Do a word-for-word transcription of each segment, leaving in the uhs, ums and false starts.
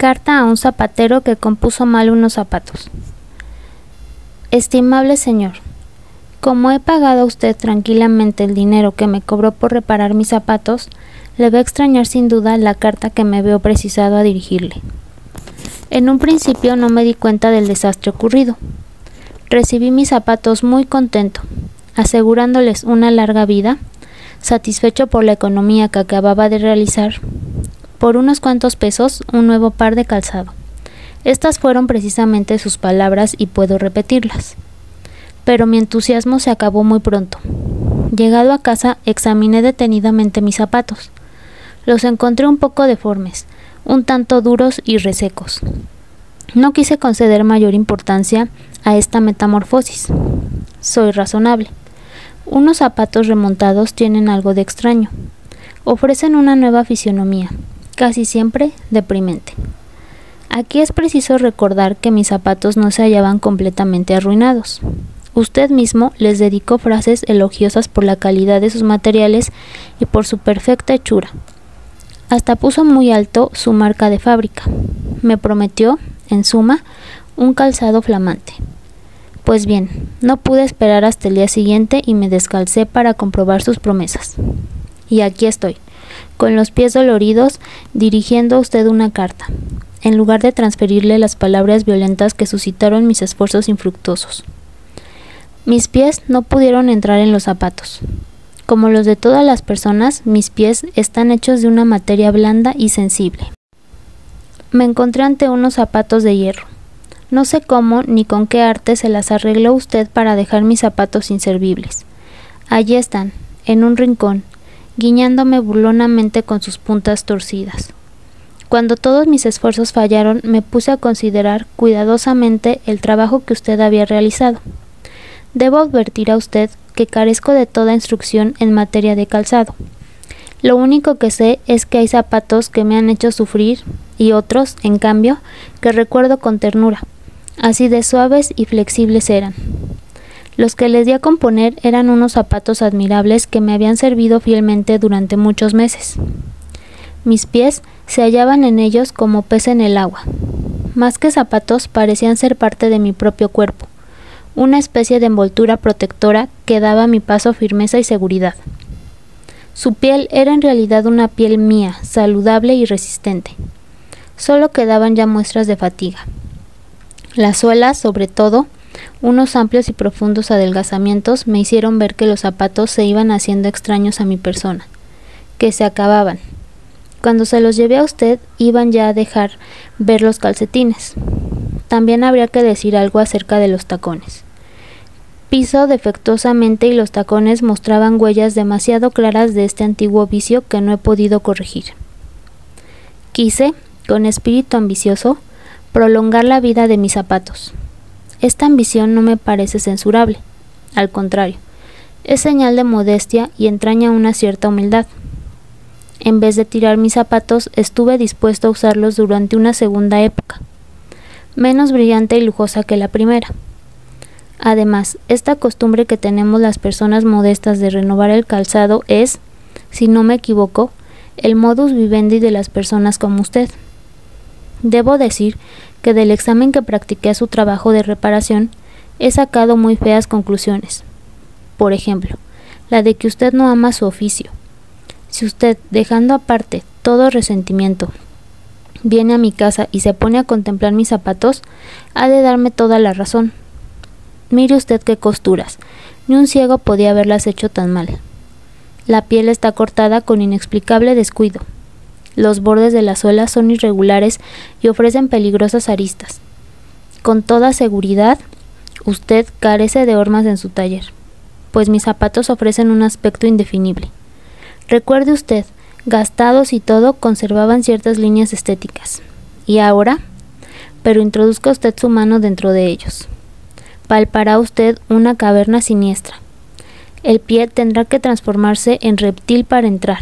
Carta a un zapatero que compuso mal unos zapatos. Estimable señor, como he pagado a usted tranquilamente el dinero que me cobró por reparar mis zapatos, le va a extrañar sin duda la carta que me veo precisado a dirigirle. En un principio no me di cuenta del desastre ocurrido. Recibí mis zapatos muy contento, asegurándoles una larga vida, satisfecho por la economía que acababa de realizar, por unos cuantos pesos un nuevo par de calzado. Estas fueron precisamente sus palabras y puedo repetirlas. Pero mi entusiasmo se acabó muy pronto. Llegado a casa, examiné detenidamente mis zapatos. Los encontré un poco deformes, un tanto duros y resecos. No quise conceder mayor importancia a esta metamorfosis. Soy razonable. Unos zapatos remontados tienen algo de extraño. Ofrecen una nueva fisionomía, casi siempre deprimente. Aquí es preciso recordar que mis zapatos no se hallaban completamente arruinados. Usted mismo les dedicó frases elogiosas por la calidad de sus materiales y por su perfecta hechura. Hasta puso muy alto su marca de fábrica. Me prometió, en suma, un calzado flamante. Pues bien, no pude esperar hasta el día siguiente y me descalcé para comprobar sus promesas. Y aquí estoy, con los pies doloridos, dirigiendo a usted una carta, en lugar de transferirle las palabras violentas que suscitaron mis esfuerzos infructuosos. Mis pies no pudieron entrar en los zapatos. Como los de todas las personas, mis pies están hechos de una materia blanda y sensible. Me encontré ante unos zapatos de hierro. No sé cómo ni con qué arte se las arregló usted para dejar mis zapatos inservibles. Allí están, en un rincón, guiñándome burlonamente con sus puntas torcidas. Cuando todos mis esfuerzos fallaron, me puse a considerar cuidadosamente el trabajo que usted había realizado. Debo advertir a usted que carezco de toda instrucción en materia de calzado. Lo único que sé es que hay zapatos que me han hecho sufrir y otros, en cambio, que recuerdo con ternura. Así de suaves y flexibles eran. Los que les di a componer eran unos zapatos admirables que me habían servido fielmente durante muchos meses. Mis pies se hallaban en ellos como pez en el agua. Más que zapatos, parecían ser parte de mi propio cuerpo, una especie de envoltura protectora que daba a mi paso firmeza y seguridad. Su piel era en realidad una piel mía, saludable y resistente. Solo quedaban ya muestras de fatiga. Las suelas, sobre todo, unos amplios y profundos adelgazamientos me hicieron ver que los zapatos se iban haciendo extraños a mi persona, que se acababan. Cuando se los llevé a usted, iban ya a dejar ver los calcetines. También habría que decir algo acerca de los tacones. Piso defectuosamente y los tacones mostraban huellas demasiado claras de este antiguo vicio que no he podido corregir. Quise, con espíritu ambicioso, prolongar la vida de mis zapatos. Esta ambición no me parece censurable, al contrario, es señal de modestia y entraña una cierta humildad. En vez de tirar mis zapatos, estuve dispuesto a usarlos durante una segunda época, menos brillante y lujosa que la primera. Además, esta costumbre que tenemos las personas modestas de renovar el calzado es, si no me equivoco, el modus vivendi de las personas como usted. Debo decir que del examen que practiqué a su trabajo de reparación, he sacado muy feas conclusiones. Por ejemplo, la de que usted no ama su oficio. Si usted, dejando aparte todo resentimiento, viene a mi casa y se pone a contemplar mis zapatos, ha de darme toda la razón. Mire usted qué costuras, ni un ciego podía haberlas hecho tan mal. La piel está cortada con inexplicable descuido. Los bordes de la suela son irregulares y ofrecen peligrosas aristas. Con toda seguridad, usted carece de hormas en su taller, pues mis zapatos ofrecen un aspecto indefinible. Recuerde usted, gastados y todo, conservaban ciertas líneas estéticas. ¿Y ahora? Pero introduzca usted su mano dentro de ellos. Palpará usted una caverna siniestra. El pie tendrá que transformarse en reptil para entrar.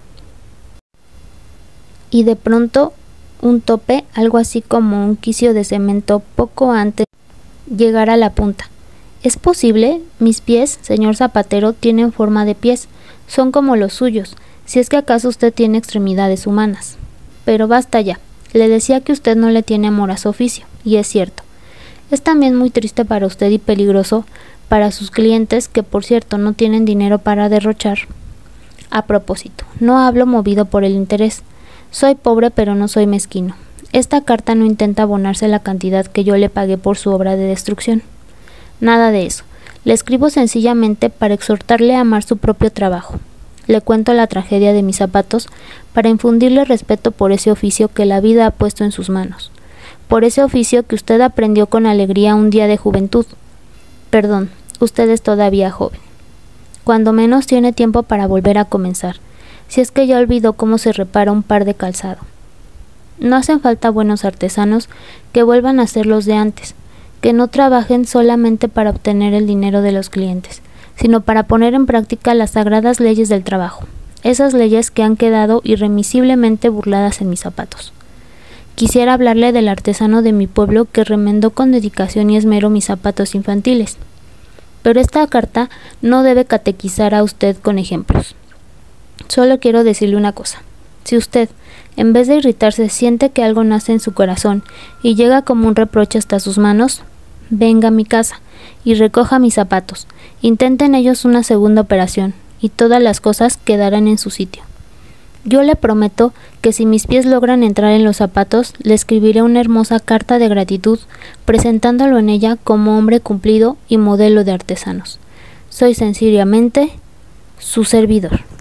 Y de pronto, un tope, algo así como un quicio de cemento poco antes de llegar a la punta. ¿Es posible? Mis pies, señor zapatero, tienen forma de pies. Son como los suyos, si es que acaso usted tiene extremidades humanas. Pero basta ya. Le decía que usted no le tiene amor a su oficio, y es cierto. Es también muy triste para usted y peligroso para sus clientes, que por cierto no tienen dinero para derrochar. A propósito, no hablo movido por el interés. Soy pobre pero no soy mezquino. Esta carta no intenta abonarse la cantidad que yo le pagué por su obra de destrucción. Nada de eso. Le escribo sencillamente para exhortarle a amar su propio trabajo. Le cuento la tragedia de mis zapatos para infundirle respeto por ese oficio que la vida ha puesto en sus manos. Por ese oficio que usted aprendió con alegría un día de juventud. Perdón, usted es todavía joven. Cuando menos tiene tiempo para volver a comenzar, si es que ya olvidó cómo se repara un par de calzado. No hacen falta buenos artesanos que vuelvan a ser los de antes, que no trabajen solamente para obtener el dinero de los clientes, sino para poner en práctica las sagradas leyes del trabajo, esas leyes que han quedado irremisiblemente burladas en mis zapatos. Quisiera hablarle del artesano de mi pueblo que remendó con dedicación y esmero mis zapatos infantiles. Pero esta carta no debe catequizar a usted con ejemplos. Solo quiero decirle una cosa. Si usted, en vez de irritarse, siente que algo nace en su corazón y llega como un reproche hasta sus manos, venga a mi casa y recoja mis zapatos. Intente en ellos una segunda operación y todas las cosas quedarán en su sitio. Yo le prometo que si mis pies logran entrar en los zapatos, le escribiré una hermosa carta de gratitud, presentándolo en ella como hombre cumplido y modelo de artesanos. Soy sencillamente su servidor.